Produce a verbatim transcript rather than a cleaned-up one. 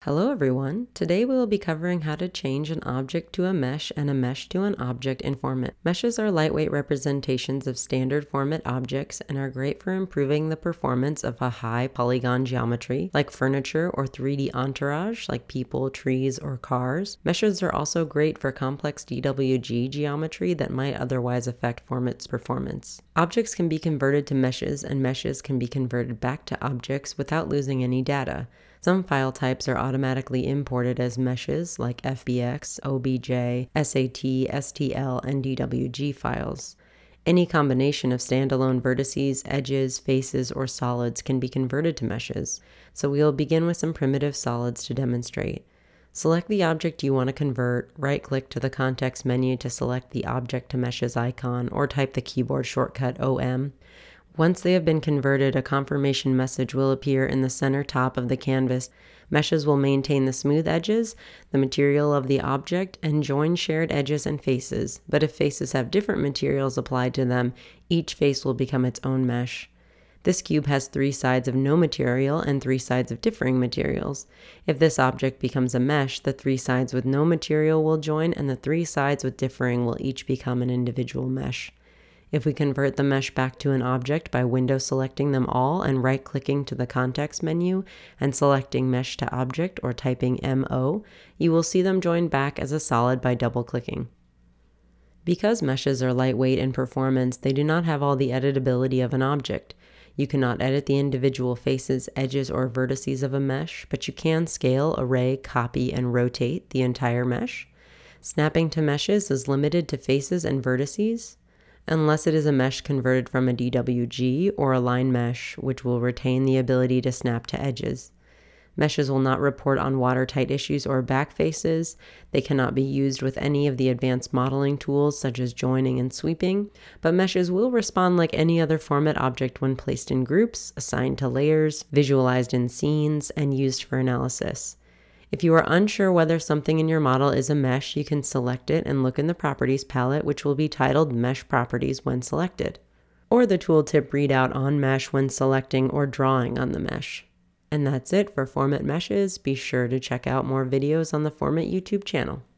Hello everyone. Today we will be covering how to change an object to a mesh and a mesh to an object in FormIt. Meshes are lightweight representations of standard FormIt objects and are great for improving the performance of a high polygon geometry like furniture or three D entourage like people, trees, or cars. Meshes are also great for complex D W G geometry that might otherwise affect FormIt's performance. Objects can be converted to meshes and meshes can be converted back to objects without losing any data. Some file types are automatically imported as meshes like F B X, O B J, S A T, S T L, and D W G files. Any combination of standalone vertices, edges, faces, or solids can be converted to meshes, so we'll begin with some primitive solids to demonstrate. Select the object you want to convert, right-click to the context menu to select the Object to Meshes icon, or type the keyboard shortcut O M. Once they have been converted, a confirmation message will appear in the center top of the canvas. Meshes will maintain the smooth edges, the material of the object, and join shared edges and faces. But if faces have different materials applied to them, each face will become its own mesh. This cube has three sides of no material and three sides of differing materials. If this object becomes a mesh, the three sides with no material will join, and the three sides with differing will each become an individual mesh. If we convert the mesh back to an object by window selecting them all and right-clicking to the context menu and selecting Mesh to Object or typing M O, you will see them join back as a solid by double-clicking. Because meshes are lightweight in performance, they do not have all the editability of an object. You cannot edit the individual faces, edges, or vertices of a mesh, but you can scale, array, copy, and rotate the entire mesh. Snapping to meshes is limited to faces and vertices, unless it is a mesh converted from a D W G or a line mesh, which will retain the ability to snap to edges. Meshes will not report on watertight issues or back faces. They cannot be used with any of the advanced modeling tools such as joining and sweeping, but meshes will respond like any other FormIt object when placed in groups, assigned to layers, visualized in scenes, and used for analysis. If you are unsure whether something in your model is a mesh, you can select it and look in the Properties palette, which will be titled Mesh Properties when selected, or the tooltip readout on mesh when selecting or drawing on the mesh. And that's it for FormIt meshes. Be sure to check out more videos on the FormIt YouTube channel.